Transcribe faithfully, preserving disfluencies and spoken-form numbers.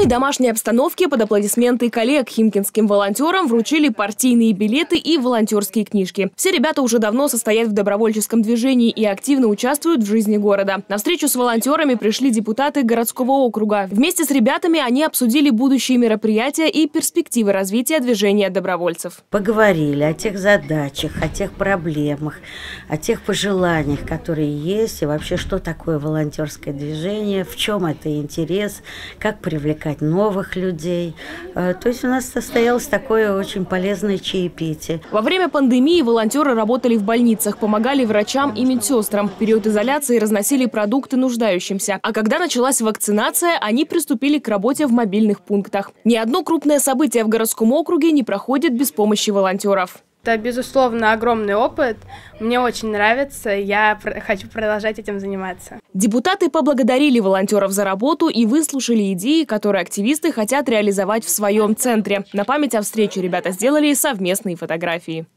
спокойной домашней обстановке под аплодисменты коллег химкинским волонтерам вручили партийные билеты и волонтерские книжки. Все ребята уже давно состоят в добровольческом движении и активно участвуют в жизни города. На встречу с волонтерами пришли депутаты городского округа. Вместе с ребятами они обсудили будущие мероприятия и перспективы развития движения добровольцев. Поговорили о тех задачах, о тех проблемах, о тех пожеланиях, которые есть, и вообще, что такое волонтерское движение, в чем это интерес, как привлекать новых людей. То есть у нас состоялось такое очень полезное чаепитие. Во время пандемии волонтеры работали в больницах, помогали врачам и медсестрам. В период изоляции разносили продукты нуждающимся. А когда началась вакцинация, они приступили к работе в мобильных пунктах. Ни одно крупное событие в городском округе не проходит без помощи волонтеров. Это, безусловно, огромный опыт. Мне очень нравится, я хочу продолжать этим заниматься. Депутаты поблагодарили волонтеров за работу и выслушали идеи, которые активисты хотят реализовать в своем центре. На память о встрече ребята сделали совместные фотографии.